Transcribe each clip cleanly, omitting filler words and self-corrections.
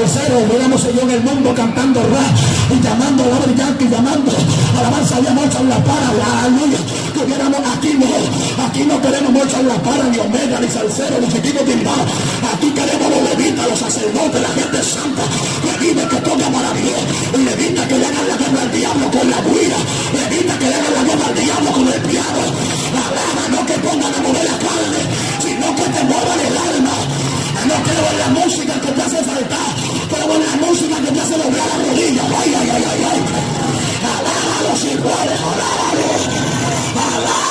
salseros, miramos yo en el mundo cantando rap y llamando a la brillante y llamando alabanza de amor en la para, aleluya. Que hubiéramos aquí no queremos mucho en la para, ni omega, ni salsero, ni chiquito timbal. Aquí queremos los levitas, los sacerdotes, la gente santa, levitas que tocan para Dios, y levitas que le hagan la guerra al diablo con la buira, levitas que le hagan la guerra al diablo con el piano. Alaba, no que pongan a mover la carne, sino que te muevan el alma. No creo en la música que te hace saltar, pero en la música que te hace doblar la rodilla. Ay, ay, ay, ay, ay. Alaba a los iguales, alábalos, alaba.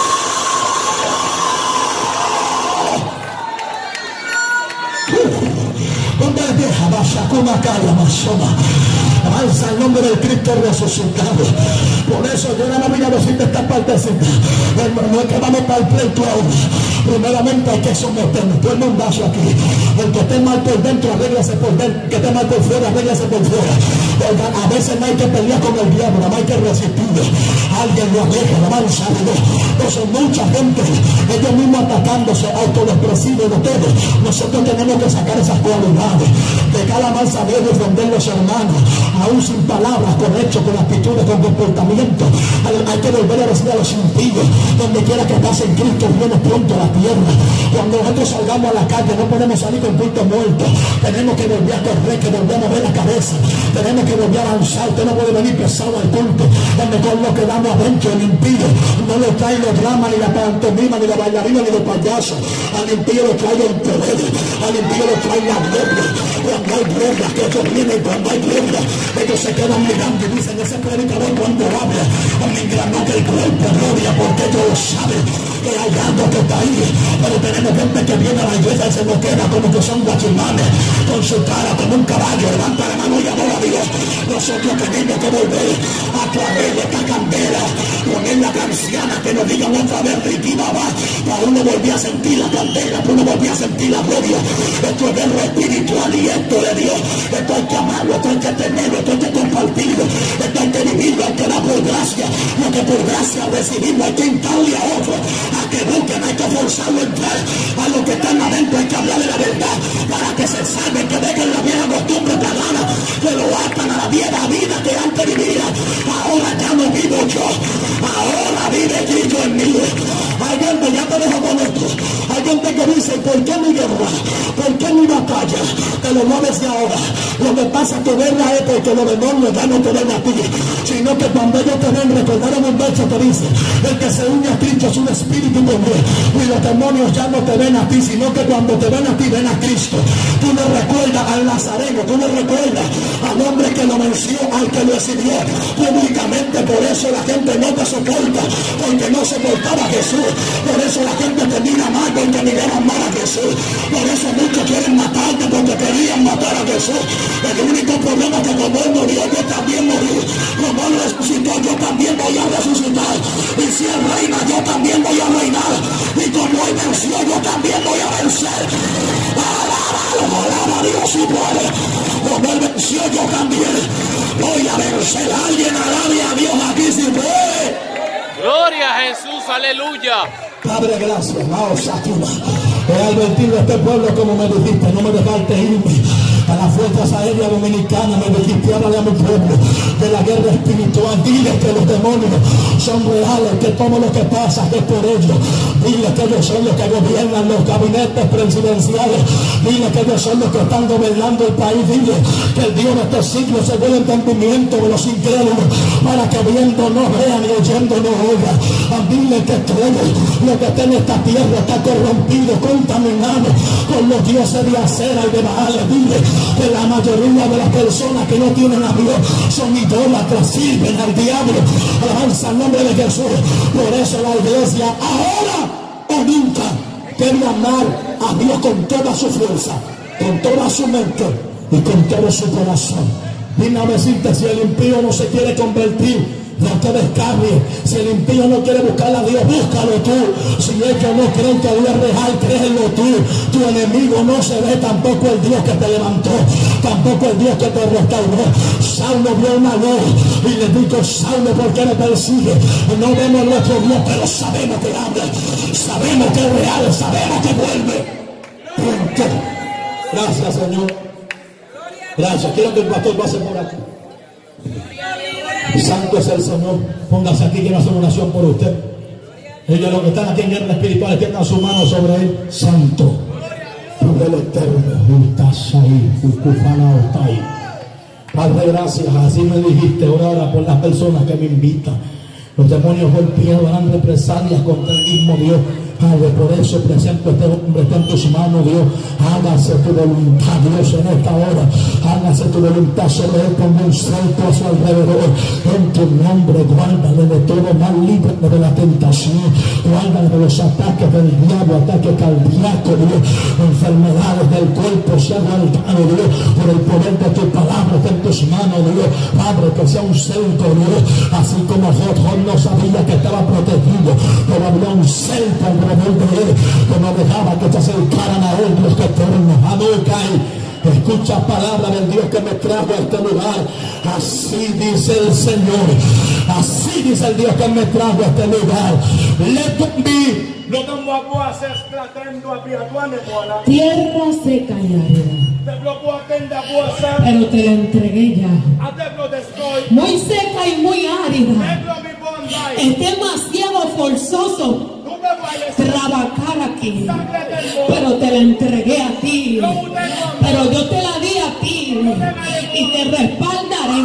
¿Dónde es vieja? Bashakuma Kaya Masoma. Alza el nombre del Cristo resucitado. Por eso yo no voy a decirte esta partecita. No es que vamos para el pleito ahora. Primeramente hay que someternos. Todo el mundazo aquí. El que esté mal por dentro, arréglase por dentro. El que esté mal por fuera, arréglase por fuera. A veces no hay que pelear con el diablo, no hay que resistir. Alguien lo arregla, la mano salió. Entonces mucha gente, ellos mismos atacándose, autodepresivos de todo. Nosotros tenemos que sacar esas cualidades. De cada mal saber defender los hermanos. Aún sin palabras, con hechos, con actitudes, con comportamiento. Hay que volver a decir a los impíos, donde quiera que pasen Cristo, viene pronto a la tierra. Cuando nosotros salgamos a la calle, no podemos salir con Cristo muerto. Tenemos que volver a correr, que volver a mover la cabeza. Tenemos que volver a avanzar. Usted no puede venir pesado al culto, donde con lo que damos adentro, el impío no le trae los dramas, ni la pantomima, ni la bailarina, ni los payasos. Al impío le trae el poder, al impío le trae la gloria. Cuando hay gloria, que ellos vienen, cuando hay gloria, ellos se quedan mirando y dicen, ese predicador cuando habla, mientras no que el cuerpo gloria, porque ellos saben que hay algo que está ahí. Pero tenemos gente que viene a la iglesia y se nos queda como que son guachimanes, con su cara como un caballo, levanta la mano y adora a Dios. Nosotros tenemos que volver a través de esta candela, poner la canciana que nos digan otra vez Ricky Baba, para uno volver a sentir la candela, para uno volver a sentir la gloria. Esto es verlo espiritual y esto de Dios. Esto hay que amarlo, esto hay que tenerlo, esto hay que compartirlo, esto hay que vivirlo, hay que dar por gracia. Lo que por gracia recibimos hay que entrarle a otro, a que busquen, hay que forzarlo a entrar. A los que están adentro hay que hablarle la verdad, para que se salven, que dejen la vieja costumbre pagana, que lo atan a la vieja vida que antes vivía. Ahora ya no vivo yo, ahora vive Cristo en mí. Hay gente, ya te dejo con esto, hay gente que dice, ¿por qué mi guerra? ¿Por qué mi batalla? Te lo mueves de ahora. Lo que pasa es que verla es porque los demonios ya no te ven a ti, sino que cuando ellos te ven, recordaron un verso que dice, el que se une a Cristo es un espíritu de Dios, y los demonios ya no te ven a ti, sino que cuando te ven a ti, ven a Cristo. Tú le recuerdas al Nazareno, tú le recuerdas al hombre que lo venció, al que lo exhibió públicamente. Por eso la gente no te soporta, porque no soportaba a Jesús. Por eso la gente te mira mal, porque miraban mal a Jesús. Por eso muchos quieren matarte, porque querían matar a Jesús. El único problema es que como Él murió, yo también morí. Como Él resucitó, yo también voy a resucitar. Y si Él reina, yo también voy a reinar. Y como Él venció, yo también voy a vencer. Alaba a Dios si puede. Como Él venció, yo también voy a vencer. Alguien alabe a Dios aquí si puede. Gloria a Jesús, aleluya. Padre, gracias. He advertido a este pueblo como me dijiste, no me dejaste irme a las fuerzas aéreas dominicanas, me dijiste, háblale a mi pueblo de la guerra espiritual. Dile que los demonios son reales, que todo lo que pasa es por ellos. Dile que ellos son los que gobiernan los gabinetes presidenciales. Dile que ellos son los que están gobernando el país. Dile que el Dios de este siglo se dé el entendimiento de los incrédulos, para que viendo no vean y oyendo no oigan. Dile que todo lo que está en esta tierra está corrompido, contaminado con los dioses de acera y de Baal. Dile que la mayoría de las personas que no tienen a Dios son idólatras, sirven al diablo. Alabanza al nombre de Jesús. Por eso la iglesia ahora o nunca debe amar a Dios con toda su fuerza, con toda su mente y con todo su corazón. Vine a decirte, si el impío no se quiere convertir, no te descarries. Si el impío no quiere buscar a Dios, búscalo tú. Si ellos no creen que Dios es real, créelo tú. Tu enemigo no se ve, tampoco el Dios que te levantó, tampoco el Dios que te restauró. Saulo vio una luz y le dijo, Saulo, ¿por qué me persigue? No vemos nuestro Dios, pero sabemos que habla, sabemos que es real, sabemos que vuelve. Punto. Gracias, Señor. Gracias. Quiero que el pastor pase por aquí. Santo es el Señor. Póngase aquí, quiero hacer una oración por usted. Ellos, los que están aquí en guerra espiritual, extiendan su mano sobre él. Santo, Padre el Eterno, estás ahí, está ahí. Padre, gracias. Así me dijiste, ora por las personas que me invitan. Los demonios golpeados harán represalias contra el mismo Dios. Padre, por eso presento a este hombre, está en tus manos, Dios. Hágase tu voluntad, Dios, en esta hora. Hágase tu voluntad sobre él, ponga un salto a su alrededor. En tu nombre, guárdale de todo mal, libre de la tentación. Guárdale de los ataques del diablo, ataques cardíacos, Dios. Enfermedades del cuerpo, sea guardado, Dios. Por el poder de tu palabra, está en tus manos, Dios. Padre, que sea un centro, Dios. Así como Job no sabía que estaba protegido, pero había un centro alrededor de él que no dejaba que se acercaran a él, Dios eterno. Escucha palabra del Dios que me trajo a este lugar. Así dice el Señor, así dice el Dios que me trajo a este lugar. Tierra seca y árida, pero te la entregué ya. Muy seca y muy árida. Es demasiado forzoso trabajar aquí, pero te la entregué a ti, pero yo te la di a ti y te respaldaré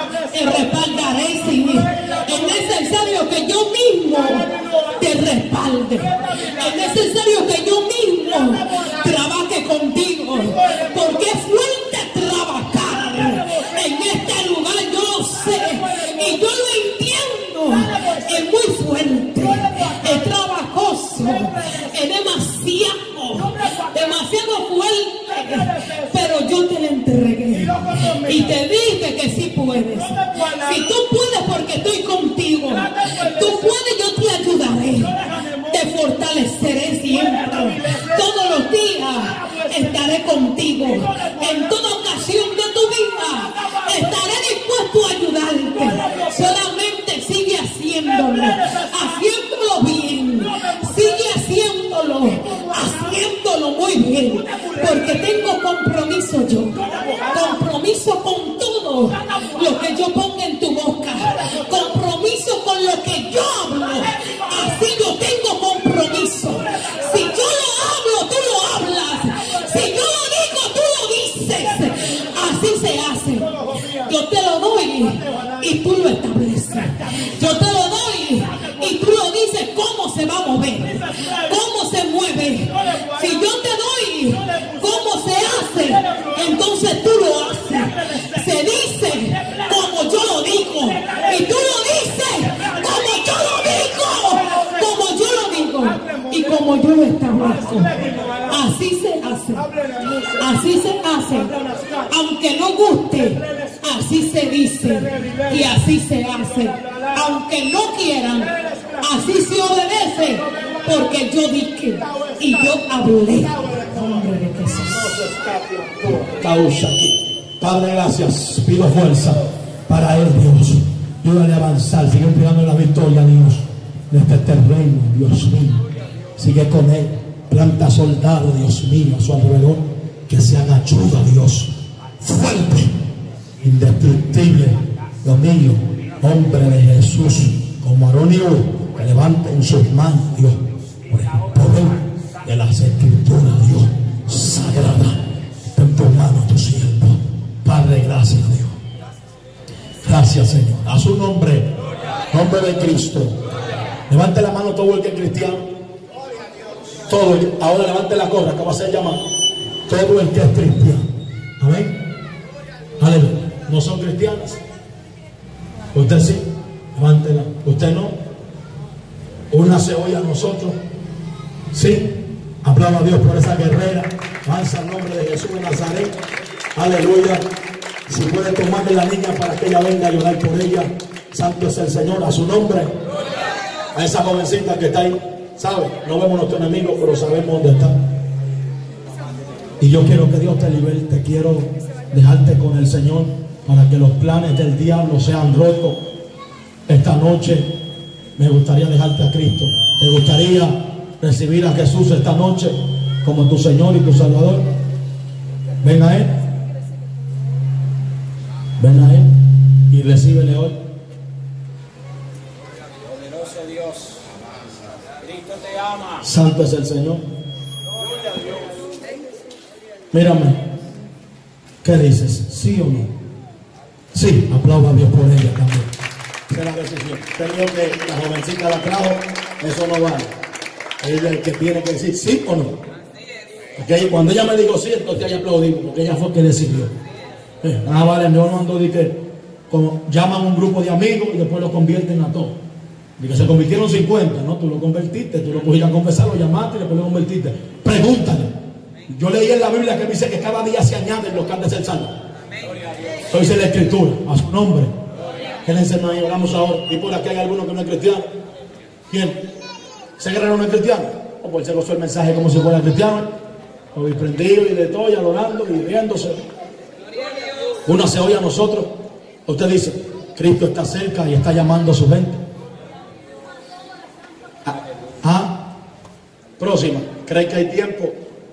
sí. Es necesario que yo mismo te respalde, es necesario que yo mismo trabaje contigo, porque es fuerte trabajar en este lugar, yo lo sé y yo lo entiendo. Es muy fuerte, es trabajoso, es demasiado fuerte, pero yo te la entregué y te dije que sí puedes. Si tú puedes, porque estoy contigo, tú puedes, yo te ayudaré, te fortaleceré siempre, todos los días estaré contigo, en toda ocasión de tu vida estaré dispuesto a ayudarte. Solamente sigue haciéndolo bien, sigue haciéndolo muy bien, porque tengo compromiso yo, compromiso con todo lo que yo ponga en tu boca, compromiso con lo que yo hablo, así yo tengo compromiso. Si yo lo hablo, tú lo hablas, si yo lo digo, tú lo dices, así se hace. Yo te lo doy y tú lo estableces, yo te lo doy y tú lo dices cómo se va a mover, cómo se mueve. Si yo te doy cómo se hace, entonces tú lo haces. Se dice como yo lo digo y tú lo dices como yo lo digo, y como yo lo establezco. Así se hace, aunque no guste, así se dice y así se hace. Aunque no quieran, así se obedece, porque yo dije y yo hablé. Nombre de Jesús. Causa aquí. Padre, gracias. Pido fuerza para él, Dios. Ayúdale a avanzar. Sigue entregando la victoria, Dios, de este terreno, Dios mío. Sigue con él. Planta soldados, Dios mío, a su alrededor, que sean ayuda, Dios. Fuerte, indestructible, Dios mío. Hombre de Jesús, como Aarón y Hur, que levanten sus manos, Dios, por el poder de las escrituras, Dios, sagrada. En tus manos, tu siervo. Padre, gracias, Dios. Gracias, Señor. A su nombre, nombre de Cristo. Levante la mano todo el que es cristiano. Todo ahora levante la corra, que va a ser llamado. Todo el que es cristiano. Amén. Aleluya. ¿No son cristianas? Usted sí, levántela. Usted no. Una se oye a nosotros. Sí. Aplauda a Dios por esa guerrera. Avanza el nombre de Jesús de Nazaret. Aleluya. Si puede tomarle la niña para que ella venga a llorar por ella. Santo es el Señor. A su nombre. A esa jovencita que está ahí. ¿Sabe? No vemos nuestro enemigo, pero sabemos dónde está. Y yo quiero que Dios te liberte. Quiero dejarte con el Señor para que los planes del diablo sean rotos. Esta noche me gustaría dejarte a Cristo. ¿Te gustaría recibir a Jesús esta noche como tu Señor y tu Salvador? Ven a Él. Ven a Él y recíbele hoy. Poderoso Dios. Cristo te ama. Santo es el Señor. Mírame. ¿Qué dices? ¿Sí o no? Sí, aplauda a Dios por ella también. Esa es la decisión. Creo que la jovencita la trajo, eso no vale. Ella es el que tiene que decir sí o no. Porque cuando ella me dijo sí, entonces ella aplaudimos, porque ella fue el que decidió. Vale, yo no ando de que como llaman a un grupo de amigos y después lo convierten a todos. De que se convirtieron 50, ¿no? Tú lo convertiste, tú lo cogiste a confesar, lo llamaste y después lo convertiste. Pregúntale. Yo leí en la Biblia que dice que cada día se añaden los que han de ser salvos. Eso dice la Escritura, a su nombre. Quédense más y oramos ahora. Y por aquí hay alguno que no es cristiano. ¿Quién? ¿Ese guerrero no es cristiano? O pues se gozó el mensaje como si fuera cristiano. O prendido y de todo, y adorando y riéndose. Uno se oye a nosotros. Usted dice, Cristo está cerca y está llamando a su gente. Próxima. ¿Cree que hay tiempo?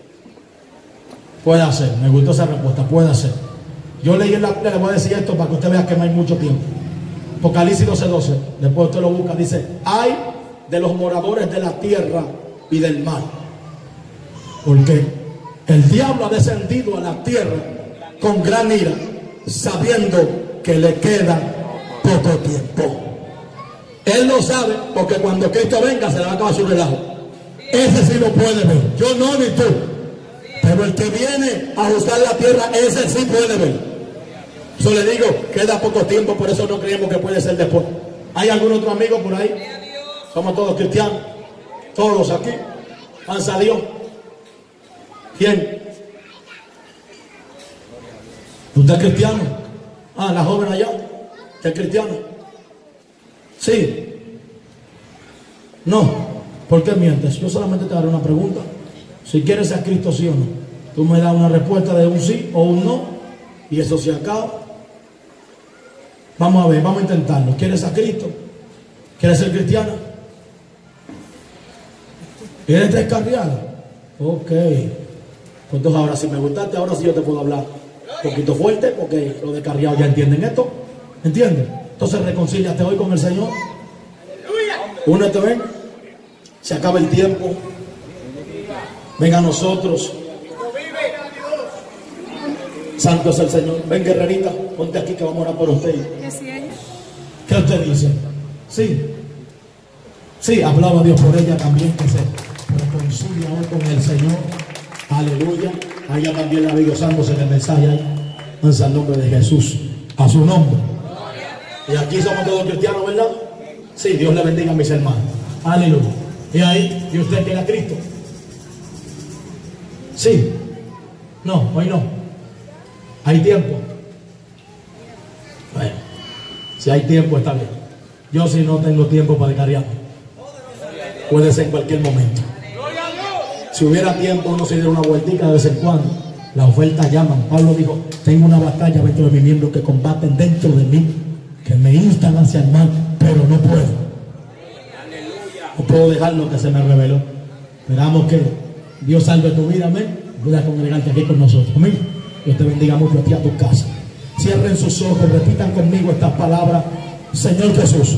Puede hacer. Me gustó esa respuesta. Puede hacer. Yo leí en la Biblia, le voy a decir esto para que usted vea que no hay mucho tiempo. Apocalipsis 12:12. Después usted lo busca. Dice, hay de los moradores de la tierra y del mar. Porque el diablo ha descendido a la tierra con gran ira, sabiendo que le queda poco tiempo. Él lo sabe porque cuando Cristo venga se le va a acabar su relajo. Ese sí lo puede ver. Yo no, ni tú. Pero el que viene a juzgar la tierra, ese sí puede ver. Yo le digo, queda poco tiempo, por eso no creemos que puede ser después. ¿Hay algún otro amigo por ahí? Somos todos cristianos. Todos aquí. Panza a Dios. ¿Quién? ¿Usted es cristiano? La joven allá. ¿Usted es cristiano? Sí. No. ¿Por qué mientes? Yo solamente te haré una pregunta. Si quieres ser Cristo, sí o no. Tú me das una respuesta de un sí o un no. Y eso se acaba. Vamos a ver, vamos a intentarlo. ¿Quieres a Cristo? ¿Quieres ser cristiana? ¿Quieres descarriada? Ok. Pues entonces ahora si me gustaste, ahora sí yo te puedo hablar un poquito fuerte, porque los descarriados ya entienden esto. ¿Entiendes? Entonces reconcíliate hoy con el Señor. Únete, ven. Se acaba el tiempo. Venga a nosotros. Santo es el Señor. Ven, guerrerita, ponte aquí que vamos a orar por usted. ¿Qué usted dice? Sí. Sí, aplauda a Dios por ella también, que se reconcilia hoy con el Señor. Aleluya. A ella también la vi gozándose en el mensaje ahí. En el nombre de Jesús. A su nombre. Y aquí somos todos cristianos, ¿verdad? Sí, Dios le bendiga a mis hermanos. Aleluya. Y ahí, ¿y usted quiere a Cristo? Sí. No, hoy no. Hay tiempo. Bueno, si hay tiempo está bien. Yo si no tengo tiempo para descarriarme. Puede ser en cualquier momento. Si hubiera tiempo uno se diera una vueltica de vez en cuando. Las ofertas llaman. Pablo dijo, tengo una batalla dentro de mis miembros que combaten dentro de mí, que me instan hacia el mal, pero no puedo. No puedo dejar lo que se me reveló. Esperamos que Dios salve tu vida, amén. Voy a congregarte aquí con nosotros, amén. Dios te bendiga mucho a ti, a tu casa. Cierren sus ojos, repitan conmigo estas palabras. Señor Jesús,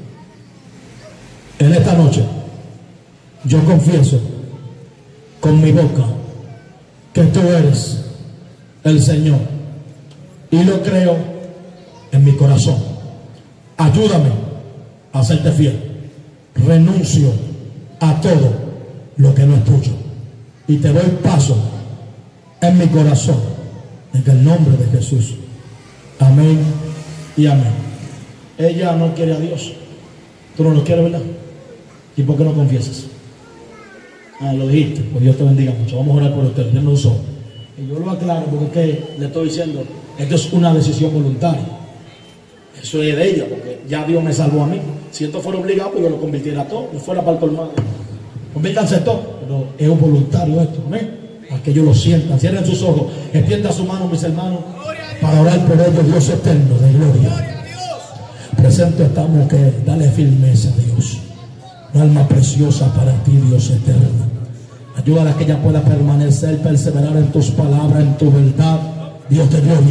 en esta noche yo confieso con mi boca que tú eres el Señor, y lo creo en mi corazón. Ayúdame a serte fiel. Renuncio a todo lo que no es tuyo y te doy paso en mi corazón, en el nombre de Jesús. Amén y amén. Ella no quiere a Dios. Tú no lo quieres, ¿verdad? ¿Y por qué no confiesas? Lo dijiste. Pues Dios te bendiga mucho. Vamos a orar por usted. Dios nos usó. Y yo lo aclaro porque es que le estoy diciendo, esto es una decisión voluntaria. Eso es de ella, porque ya Dios me salvó a mí. Si esto fuera obligado, pues yo lo convirtiera todo, yo fuera para el colmado. Convírtanse todo, pero es un voluntario esto, amén. Para que ellos lo sientan, cierren sus ojos, extiendan su mano, mis hermanos, para orar por ellos, Dios eterno de gloria. Presente estamos, que dale firmeza, Dios. Un alma preciosa para ti, Dios eterno. Ayúdala a que ella pueda permanecer, perseverar en tus palabras, en tu verdad, Dios de gloria.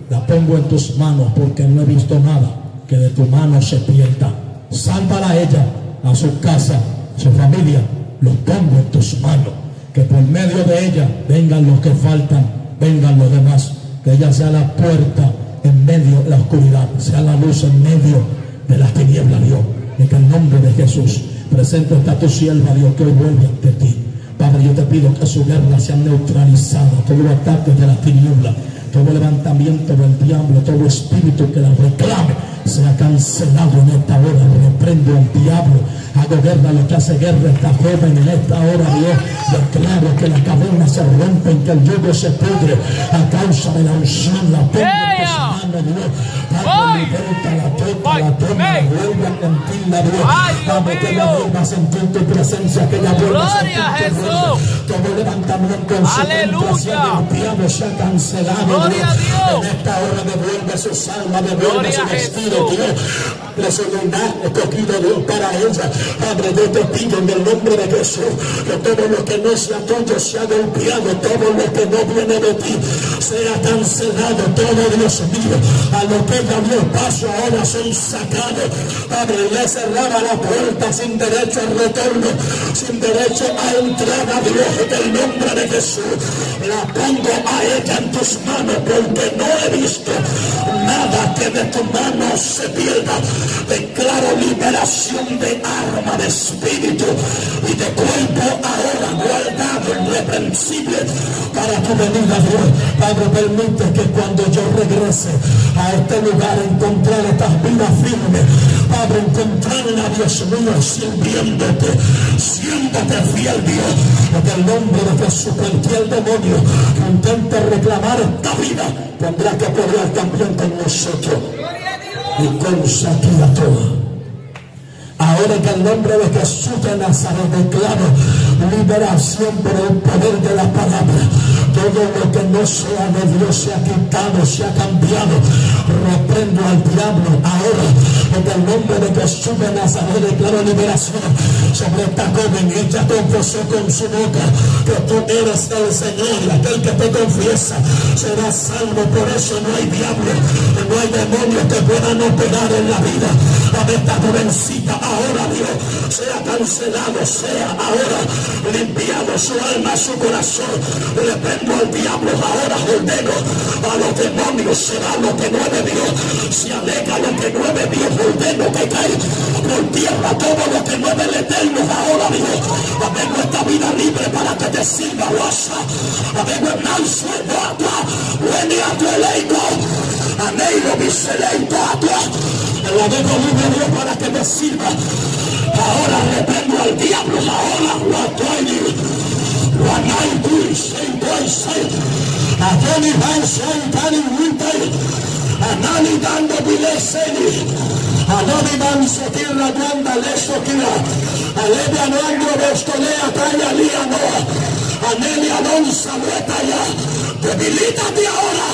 la pongo en tus manos porque no he visto nada que de tu mano se pierda. Sálvala a ella, a su casa, a su familia. Los pongo en tus manos. Que por medio de ella vengan los que faltan, vengan los demás. Que ella sea la puerta en medio de la oscuridad, sea la luz en medio de las tinieblas, Dios. En el nombre de Jesús, presento esta tu sierva, Dios, que hoy vuelve ante ti. Padre, yo te pido que su guerra sea neutralizada, todo ataque de las tinieblas, todo levantamiento del diablo, todo espíritu que la reclame, sea cancelado en esta hora. Reprendo al diablo, hago guerra a lo que hace guerra esta joven en esta hora, Dios. Declaro que las cadenas se rompen, que el yugo se pudre a causa de la unción. La pongo en tus manos, Dios. Padre, libértala, tócala, vuelve a sentirla, Dios. Padre, que ella vuelva a sentir tu presencia, que ella vuelva a sentir tu gloria. Todo levantamiento en su contra del diablo sea cancelado, Dios. En esta hora devuelve su alma, devuelve su vestido, Dios. Desayunar escogido, Dios, para ella. Padre, yo te pido en el nombre de Jesús que todo lo que no sea tuyo sea golpeado, todo lo que no viene de ti sea cancelado, todo, Dios mío, a lo que ella dio paso ahora son sacados. Padre, le cerraba la puerta sin derecho al retorno, sin derecho a entrada, Dios, en el nombre de Jesús. La pongo a ella en tus manos porque no he visto nada que de tu mano se pierda. Declaro liberación de alma, de espíritu y de cuerpo ahora guardado, irreprensible para tu venida, Dios. Padre, permite que cuando yo regrese a este lugar encontrar estas vidas firmes, Padre, encontrarla, Dios mío, sirviéndote, siéndote fiel, Dios. En el nombre de Jesús, cualquier demonio que intente reclamar esta vida tendrá que pelear también con nosotros y consagrarla toda. Ahora en el nombre de Jesús de Nazaret declaro liberación por el poder de la palabra. Todo lo que no sea de Dios se ha quitado, se ha cambiado. Reprendo al diablo ahora. En el nombre de Jesús de Nazaret declaro liberación sobre esta joven. Ella confesó con su boca que tú eres el Señor, y aquel que te confiesa será salvo. Por eso no hay diablo, no hay demonio que puedan operar en la vida de esta jovencita. Ahora, Dios, sea cancelado, sea ahora limpiado su alma, su corazón. Reprendo al diablo ahora, ordeno a los demonios, será lo que no es de Dios. Si alega lo que no es de Dios, ordeno que caiga por tierra todo lo que no es del Eterno. Ahora, Dios, vengo esta vida libre para que te sirva, Wasa. Vengo en alzo, viene a tu eleito, anhelo mi seleito a tu. La dejo libre, Dios, para que me sirva. Ahora reprendo al diablo, ahora lo atoy, lo anay, a Johnny Van Santani Winter, a Nani Dando Vileseni, a Nani Van Sotir la Guanda Lesokira, a Levia Noandro Bestolea Taya Lía Noa, a Nelly Alonso Betaya, debilítate ahora.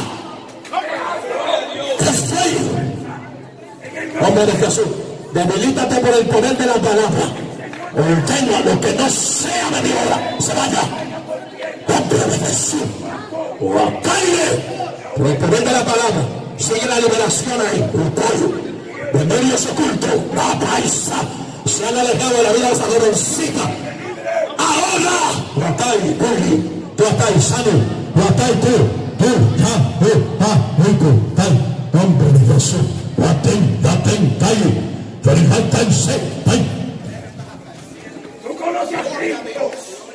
Estoy. Hombre de Jesús, debilítate por el poder de la palabra. Ordeno a lo que no sea de mi hora, se vaya. Hombre de Jesús, o acaire por el poder de la palabra. Sigue la liberación ahí. Un pollo, demonios ocultos, la paisa, se han alejado de la vida de esa jovencita. Ahora, lo acaire, tú acaire, sano, lo acaire tú, hombre de Jesús. Tú conoces a Cristo.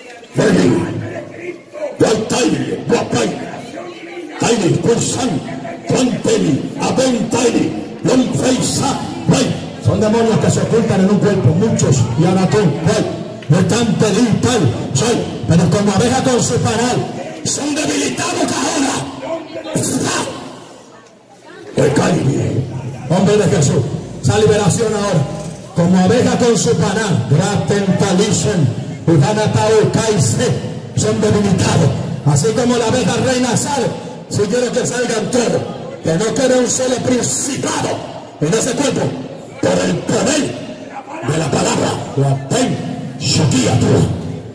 Son demonios que se ocultan en un cuerpo, muchos, y ahora tú, no están pero como abeja con su panal, son debilitados ahora. Hombre de Jesús, esa liberación ahora, como abeja con su panal, son debilitados, así como la abeja reina sale. Si quiero que salgan todos, que no quede un solo principado en ese cuerpo, por el poder de la palabra.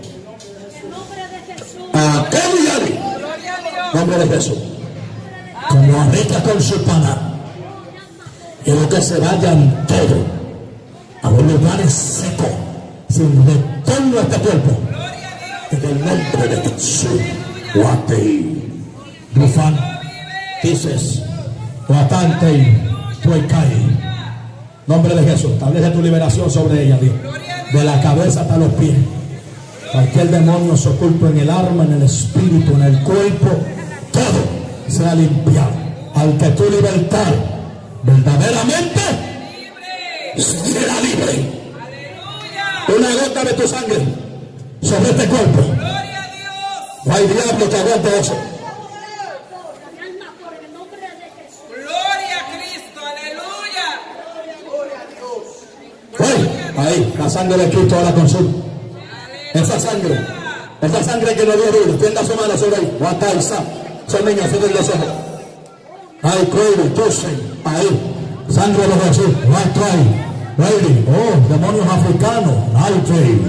Hombre de Jesús, como arrecha con su pana. Quiero que se vayan todos a los lugares secos, sin retorno a este cuerpo. En el nombre de Jesús. Guatei, Rufán, dices, Guatantei, Tuecai. Nombre de Jesús, establece tu liberación sobre ella, Dios. De la cabeza hasta los pies. Cualquier demonio se oculto en el alma, en el espíritu, en el cuerpo, todo sea limpiado. Al que tu libertad verdaderamente será libre. Una gota de tu sangre sobre este cuerpo. No hay diablo que aguante eso. Gloria a Cristo, aleluya. Ahí, la sangre de Cristo ahora consume. Esa sangre que no dio vida, tienda su mano sobre ahí. Son niños, cierren los ojos. Ahí, cuello, tosen, ahí. Sangre de Jesús, right ahí. Ready, oh, demonios africanos, nitrate.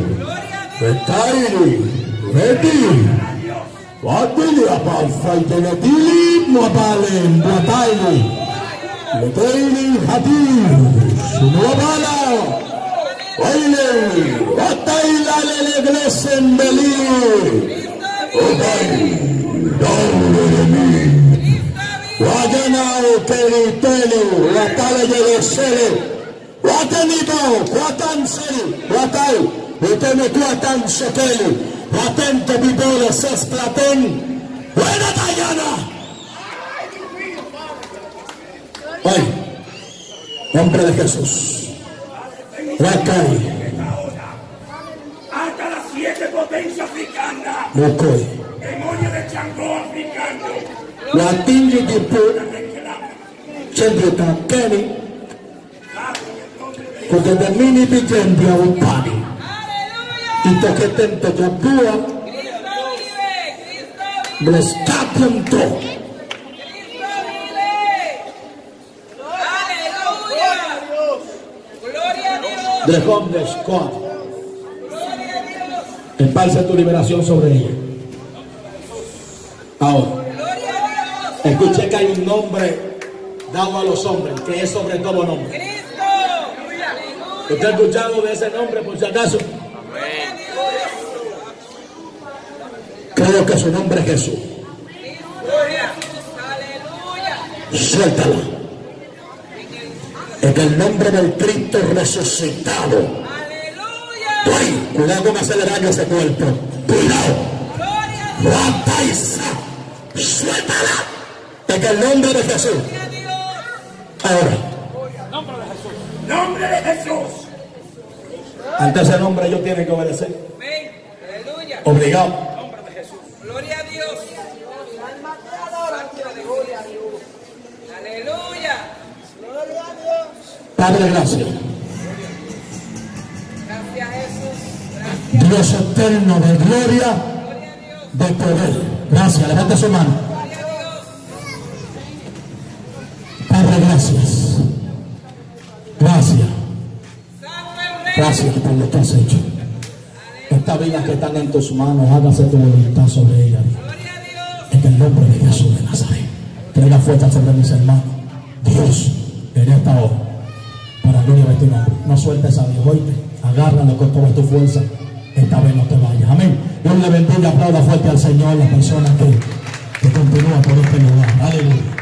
Ready. What will you about fighting a deal? Mobile, Mobile. Letailing Hadir, Sunobala. Oile, Wataila Leglesen Beli. Obay, doble de mí. Guayanao, Keritele, Watale de Sele. Watanito, Watanseli, Watai, Utene Kuatan Shekeli. Atento Bibole Sesplatén. Buena Tayana. Hoy, nombre de Jesús. Wakai. Hasta las 7 potencias africanas. Mokoy. Demonio de Changó africano. Latingi Dipu. Chendrita Kenny. Porque de mini Bicembia Upani. Y toque tento Yapua, Blescapium To, de Homeless Squad. Emparce tu liberación sobre ella. Ahora, escuché que hay un nombre dado a los hombres, que es sobre todo nombre. ¿Usted ha escuchado de ese nombre por si acaso? Creo que su nombre es Jesús. Suéltala. En el nombre del Cristo resucitado. Ay, cuidado con hacerle daño a ese cuerpo. Cuidado. Guataisa. Suéltala. En el nombre de Jesús. Ahora. Nombre de Jesús. Ante ese nombre ellos tienen que obedecer. Obligado. Gloria a Dios. Aleluya. Gloria a Dios. Padre, gracias. Gracias Jesús. Gracias. Dios eterno de gloria, de poder. Gracias. Levanta su mano. Padre, gracias. Gracias. Gracias por lo que has hecho. Esta vida que están en tus manos, hágase tu voluntad sobre ella. En el nombre de Jesús de Nazaret. Traiga fuerza sobre mis hermanos. Dios, en esta hora, para gloria de tu nombre. No sueltes a Dios, oíste. Agárralo con toda tu fuerza. Esta vez no te vayas. Amén. Dios le bendiga. Aplauda fuerte al Señor, la persona que continúa por este lugar. Aleluya.